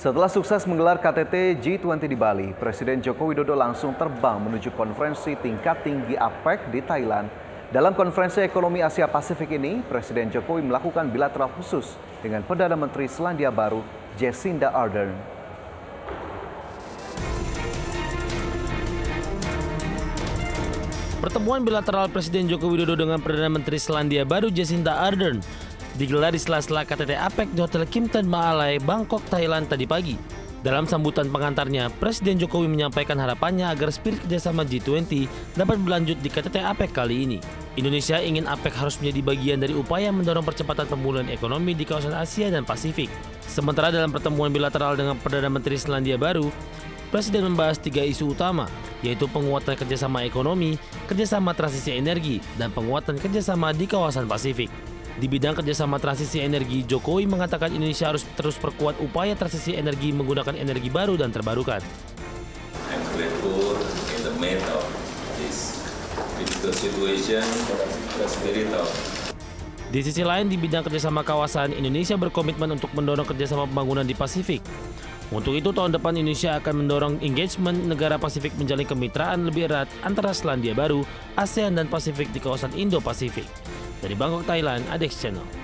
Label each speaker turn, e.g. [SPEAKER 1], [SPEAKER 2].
[SPEAKER 1] Setelah sukses menggelar KTT G20 di Bali, Presiden Joko Widodo langsung terbang menuju konferensi tingkat tinggi APEC di Thailand. Dalam konferensi ekonomi Asia Pasifik ini, Presiden Jokowi melakukan bilateral khusus dengan Perdana Menteri Selandia Baru, Jacinda Ardern.
[SPEAKER 2] Pertemuan bilateral Presiden Joko Widodo dengan Perdana Menteri Selandia Baru Jacinda Ardern digelar di sela-sela KTT APEC di Hotel Kimpton Maalai, Bangkok, Thailand tadi pagi. Dalam sambutan pengantarnya, Presiden Jokowi menyampaikan harapannya agar spirit kerjasama G20 dapat berlanjut di KTT APEC kali ini. Indonesia ingin APEC harus menjadi bagian dari upaya mendorong percepatan pemulihan ekonomi di kawasan Asia dan Pasifik. Sementara dalam pertemuan bilateral dengan Perdana Menteri Selandia Baru, Presiden membahas 3 isu utama, yaitu penguatan kerjasama ekonomi, kerjasama transisi energi, dan penguatan kerjasama di kawasan Pasifik. Di bidang kerjasama transisi energi, Jokowi mengatakan Indonesia harus terus perkuat upaya transisi energi menggunakan energi baru dan terbarukan.
[SPEAKER 3] I'm grateful in the midst of this difficult situation for the spirit of.
[SPEAKER 2] Di sisi lain, di bidang kerjasama kawasan, Indonesia berkomitmen untuk mendorong kerjasama pembangunan di Pasifik. Untuk itu, tahun depan Indonesia akan mendorong engagement negara Pasifik menjalin kemitraan lebih erat antara Selandia Baru, ASEAN, dan Pasifik di kawasan Indo-Pasifik. Dari Bangkok, Thailand, Adex Channel.